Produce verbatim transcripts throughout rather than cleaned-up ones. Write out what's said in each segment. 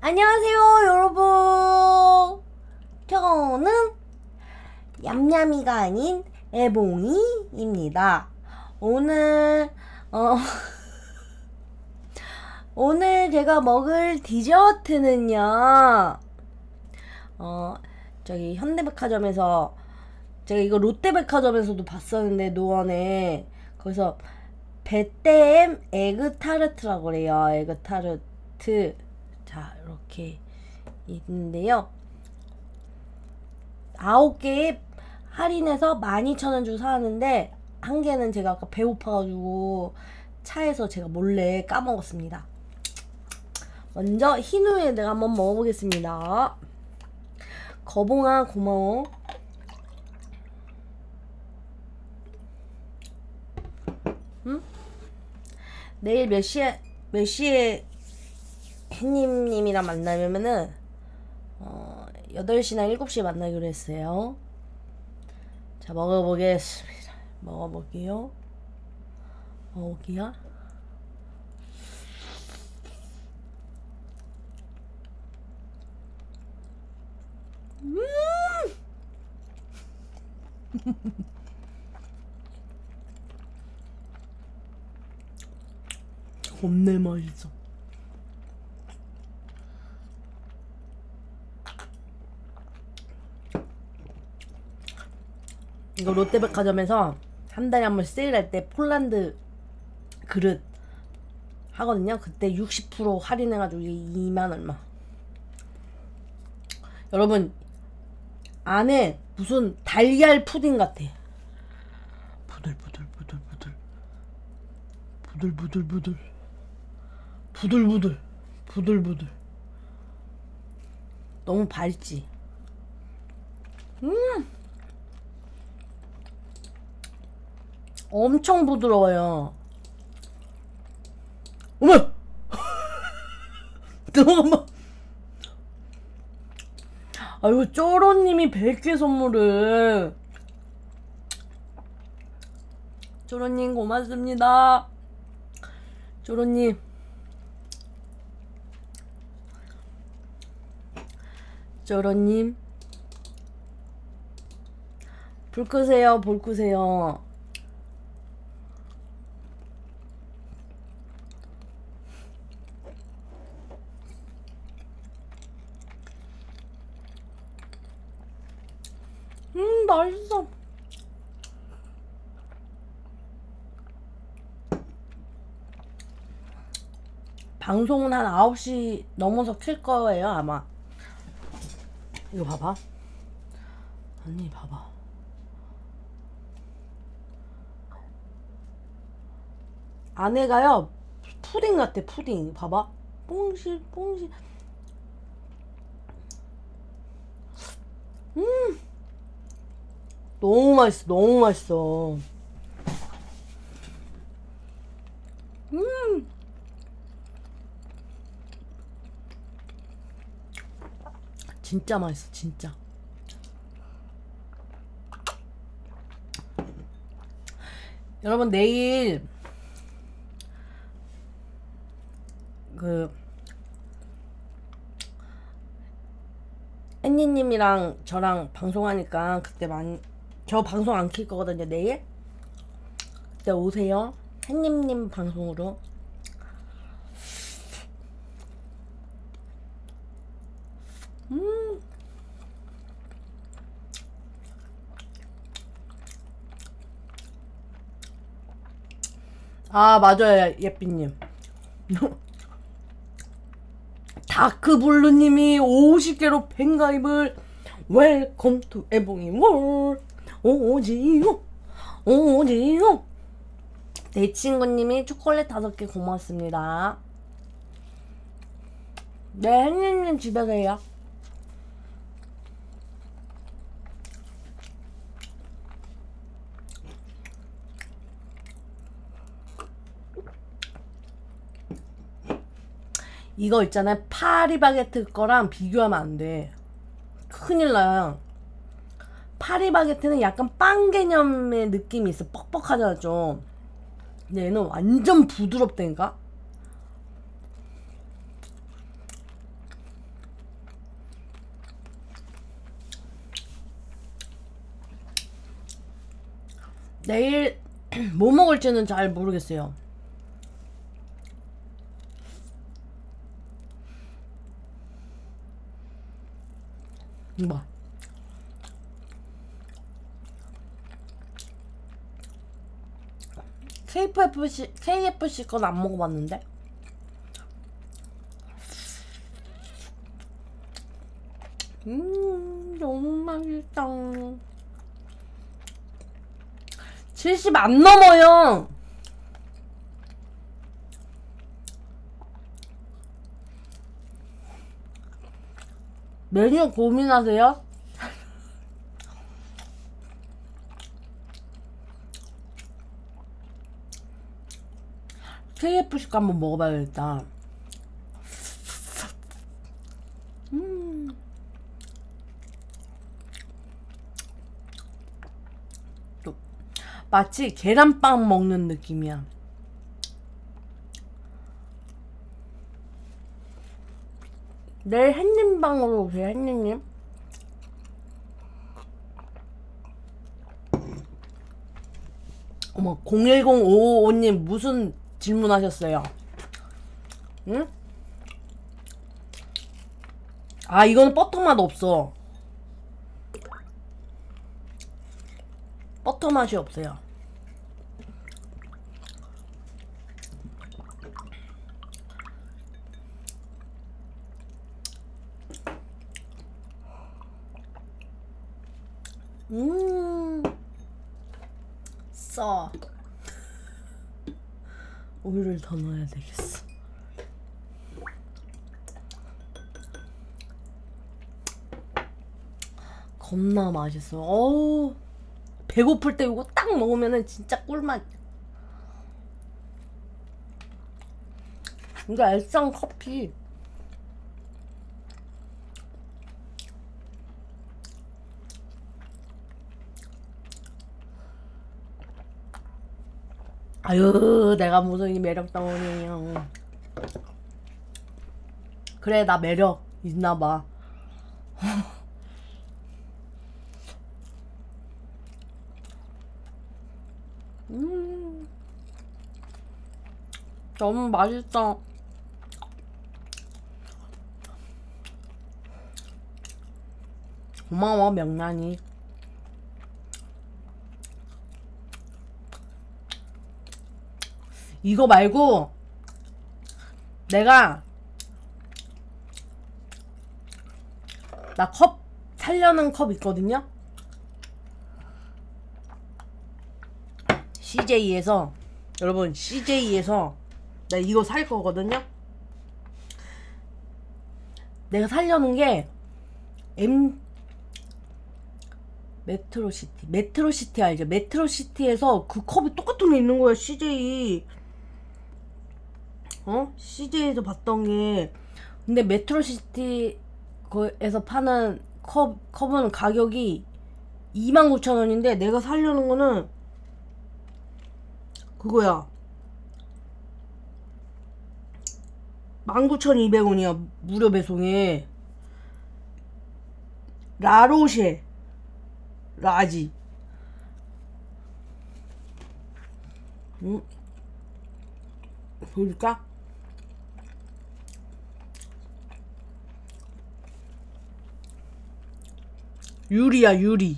안녕하세요, 여러분. 저는 얌얌이가 아닌 애봉이입니다. 오늘 어 오늘 제가 먹을 디저트는요. 어 저기 현대백화점에서 제가 이거 롯데백화점에서도 봤었는데 노원에 거기서 베떼엠 에그 타르트라고 그래요. 에그 타르트. 자, 이렇게 있는데요. 아홉 개에 할인해서 만 이천 원 주고 사왔는데 한 개는 제가 아까 배고파가지고 차에서 제가 몰래 까먹었습니다. 먼저 흰우에 내가 한번 먹어보겠습니다. 거봉아 고마워. 응? 내일 몇 시에 몇 시에 햇님님이랑 만나면은 어, 여덟 시나 일곱 시에 만나기로 했어요. 자, 먹어보겠습니다. 먹어볼게요. 먹어볼게요. 음! 겁내 맛있어. 이거 롯데백화점에서 한 달에 한 번 세일할 때 폴란드 그릇 하거든요. 그때 육십 퍼센트 할인해가지고 이만 얼마. 여러분, 안에 무슨 달걀 푸딩 같아. 부들부들부들부들 부들부들부들 부들부들 부들부들. 너무 밝지? 음 엄청 부드러워요. 어머! 잠깐만. 아이고, 쪼로님이 백 개 선물을. 쪼로님 고맙습니다. 쪼로님. 쪼로님. 불 끄세요, 불 끄세요. 음, 맛있어. 방송은 한 아홉 시 넘어서 킬 거예요, 아마. 이거 봐봐. 언니, 봐봐. 안에가요, 푸딩 같아, 푸딩. 봐봐. 뽕실, 뽕실. 음! 너무 맛있어, 너무 맛있어. 음! 진짜 맛있어, 진짜. 여러분, 내일 그 앤니님이랑 저랑 방송하니까 그때 많이, 저 방송 안 킬 거거든요, 내일. 그때 오세요. 햇님님 방송으로. 음. 아, 맞아요, 예삐님. 다크블루님이 오십 개로 팬가입을. 웰컴 투 애봉이몰. 오지요, 오지요. 내 친구님이 초콜릿 다섯 개 고맙습니다. 네, 햇님님 집에 계세요. 이거 있잖아요, 파리바게트 거랑 비교하면 안 돼. 큰일 나요. 파리바게트는 약간 빵 개념의 느낌이 있어. 뻑뻑하잖아 좀. 근데 얘는 완전 부드럽다니까. 내일 뭐 먹을지는 잘 모르겠어요. 이거 봐. 케이에프씨, 케이에프씨 건 안 먹어봤는데? 음, 너무 맛있다. 칠십 안 넘어요. 메뉴 고민하세요? 케이에프씨 거 한번 먹어봐야겠다. 음. 또 마치 계란빵 먹는 느낌이야. 내일 햇님방으로 오세요, 햇님님. 어머, 공일공오오님 무슨 질문하셨어요? 응? 아, 이거는 버터맛 없어. 버터맛이 없어요. 음, 써. 오일을 더 넣어야 되겠어. 겁나 맛있어. 어우, 배고플 때 이거 딱 먹으면은 진짜 꿀맛. 이거 알싸한 커피. 아유, 내가 무슨 이 매력 덩어리야. 그래, 나 매력 있나봐. 음, 너무 맛있어. 고마워, 명란이. 이거 말고 내가 나 컵 살려는 컵 있거든요. 씨제이에서 여러분, 씨제이에서 나 이거 살 거거든요. 내가 살려는 게 M 메트로시티 메트로시티 알죠? 메트로시티에서 그 컵이 똑같은 게 있는 거야. 씨제이 어? 씨제이에서 봤던 게. 근데 메트로시티 거에서 파는 컵, 컵은 가격이 이만 구천 원인데 내가 살려는 거는 그거야. 만 구천이백 원이야 무료 배송에. 라로쉐 라지. 응? 보일까? 유리야, 유리.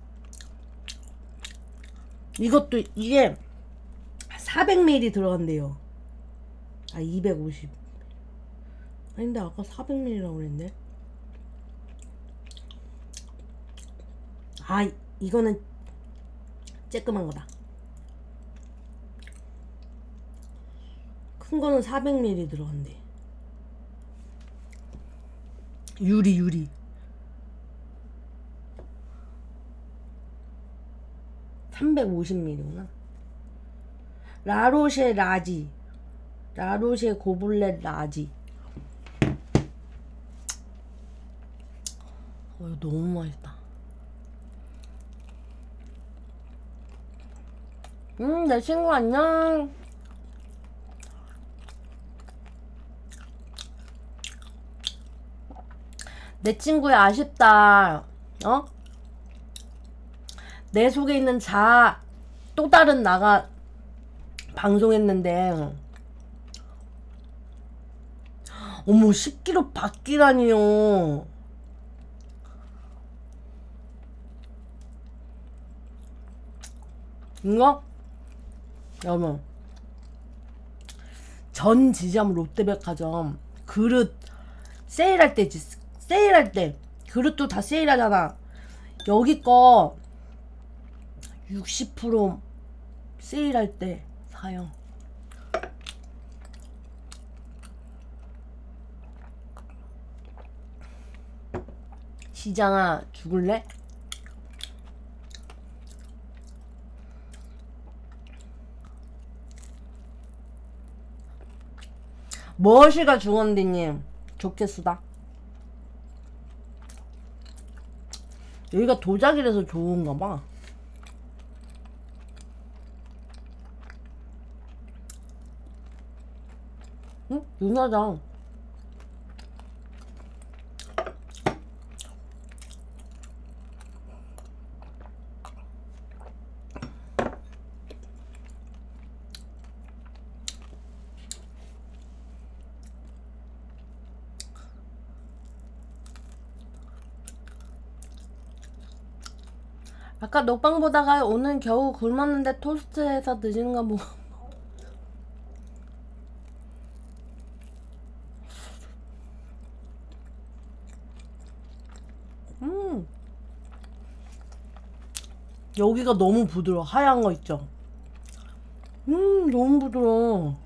이것도 이게 사백 밀리리터 들어간대요. 아, 이백오십. 아닌데 아까 사백 밀리리터라고 그랬네. 아, 이거는 쬐끄만 거다. 큰 거는 사백 밀리리터 들어간대. 유리, 유리. 삼백오십 밀리리터구나. 라로쉐 라지. 라로쉐 고블렛 라지. 어, 이거 너무 맛있다. 음, 내 친구 안녕. 내 친구야, 아쉽다. 어? 내 속에 있는 자 또 다른 나가 방송했는데 어머 십 킬로그램 바뀌라니요. 이거? 여러분 전 지점 롯데백화점 그릇 세일할 때지. 세일할 때 그릇도 다 세일하잖아. 여기 거 육십 퍼센트 세일할 때 사요. 시장아 죽을래? 무엇이가 죽었는데님 좋겠수다. 여기가 도자기라서 좋은가봐. 응? 윤하장 아까 녹방 보다가 오늘 겨우 굶었는데 토스트해서 드시는 거 뭐. 음 여기가 너무 부드러워. 하얀 거 있죠? 음 너무 부드러워.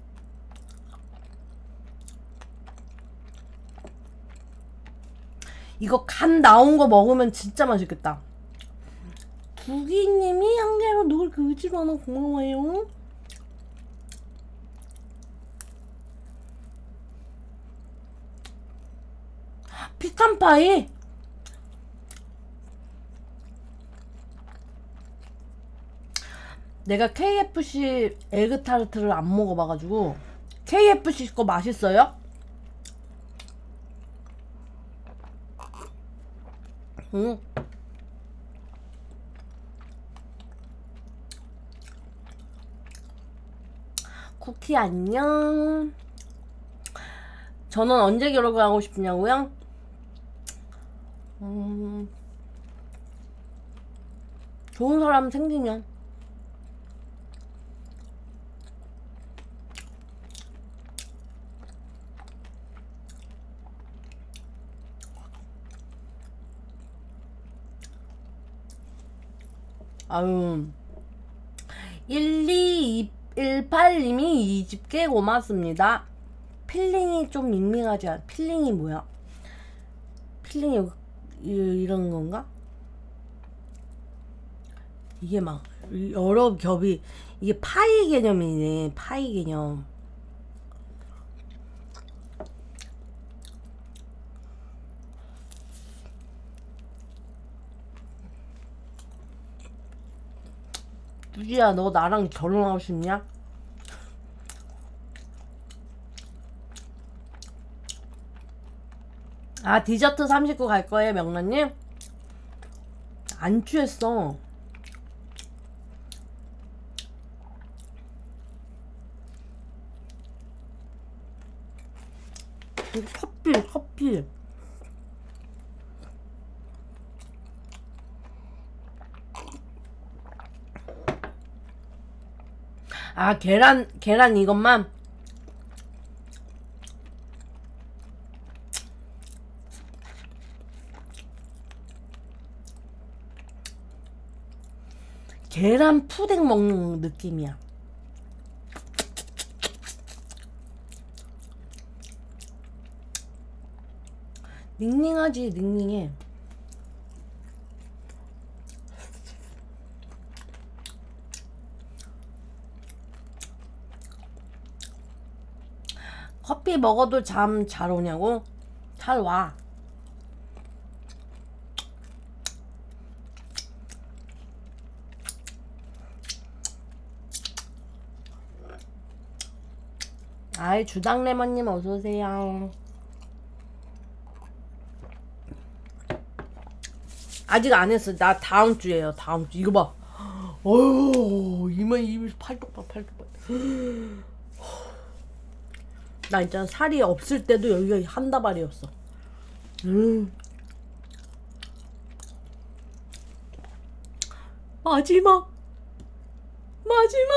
이거 간 나온 거 먹으면 진짜 맛있겠다. 두기님이 한 개로 누굴 그지로 하나 고마워요. 피칸파이 내가 케이에프씨 에그타르트를 안 먹어봐가지고. 케이에프씨 거 맛있어요? 응. 쿠키 안녕. 저는 언제 결혼하고 싶냐고요? 음, 좋은 사람 생기면. 아유 일이일팔님이 이십 개 고맙습니다. 필링이 좀 밍밍하지 않아? 필링이 뭐야? 필링이 이, 이런 건가? 이게 막 여러 겹이 이게 파이 개념이네. 파이 개념. 유지야 너 나랑 결혼하고 싶냐? 아 디저트 삼십구 갈 거예요 명란님? 안 취했어. 커피 커피 아 계란 계란 이것만. 계란 푸딩 먹는 느낌이야. 닝닝하지. 닝닝해. 커피 먹어도 잠 잘 오냐고? 잘 와. 아이 주당레몬님 어서오세요. 아직 안 했어. 나 다음 주에요. 다음 주. 이거 봐. 어휴, 이만 입이 팔뚝박 팔뚝박. 나 진짜 살이 없을 때도 여기가 한 다발이었어. 음. 마지막 마지막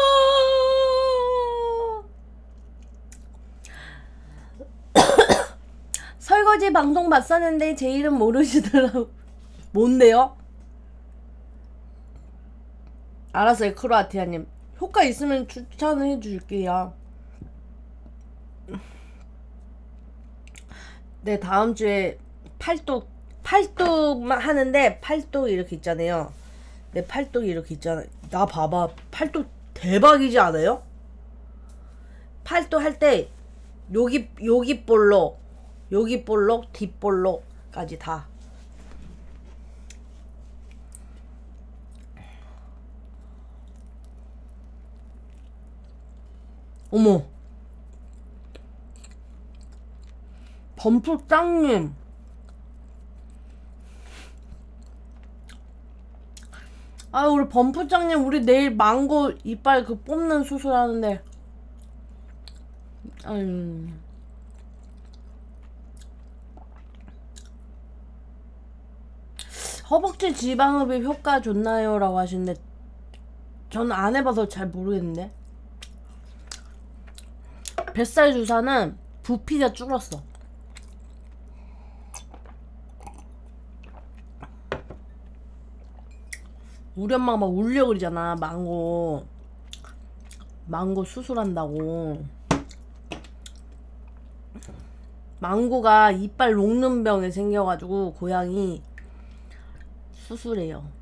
설거지 방송 봤었는데 제 이름 모르시더라고. 뭔데요? 알았어요, 크로아티아님. 효과 있으면 추천해 줄게요. 네, 다음 주에 팔뚝 팔뚝만 하는데 팔뚝 이렇게 있잖아요. 내 팔뚝이 이렇게 있잖아. 나 봐봐, 팔뚝 대박이지 않아요? 팔뚝 할 때 여기 여기 볼록, 여기 볼록, 뒷 볼록까지 다. 어머, 범프짱님. 아, 우리 범프짱님, 우리 내일 망고 이빨 그 뽑는 수술 하는데. 아유. 허벅지 지방흡입 효과 좋나요? 라고 하시는데, 저는 안 해봐서 잘 모르겠는데. 뱃살 주사는 부피가 줄었어. 우리 엄마가 막 울려 그러잖아. 망고 망고 수술한다고. 망고가 이빨 녹는 병에 생겨가지고 고양이 수술해요.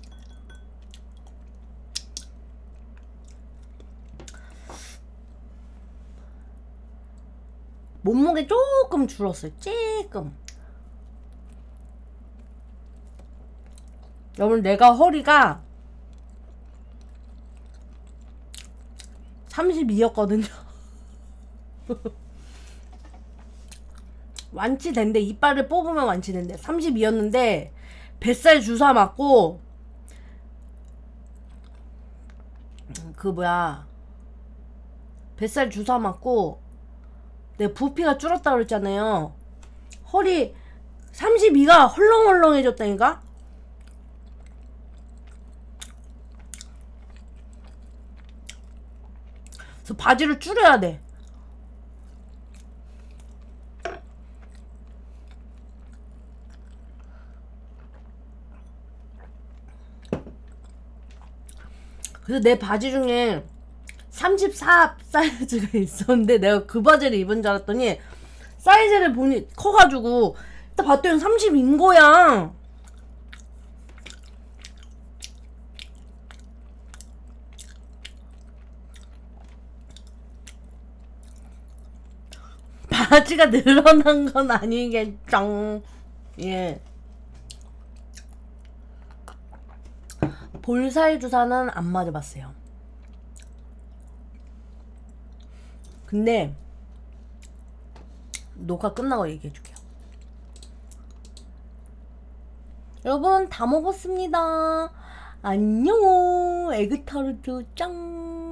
몸무게 조금 줄었어요. 조금. 여러분, 내가 허리가 삼십이였거든요 완치된대. 이빨을 뽑으면 완치된대. 삼십이였는데 뱃살 주사 맞고 그 뭐야 뱃살 주사 맞고 내 부피가 줄었다 그랬잖아요. 허리 삼십이가 헐렁헐렁해졌다니까. 그래서 바지를 줄여야 돼. 그래서 내 바지 중에 삼십사 사이즈가 있었는데 내가 그 바지를 입은 줄 알았더니 사이즈를 보니 커가지고 딱 봤더니 삼십인 거야. 바지가 늘어난 건 아니겠죠. 예. 볼살 주사는 안 맞아봤어요. 근데 녹화 끝나고 얘기해줄게요. 여러분, 다 먹었습니다. 안녕. 에그타르트 짱.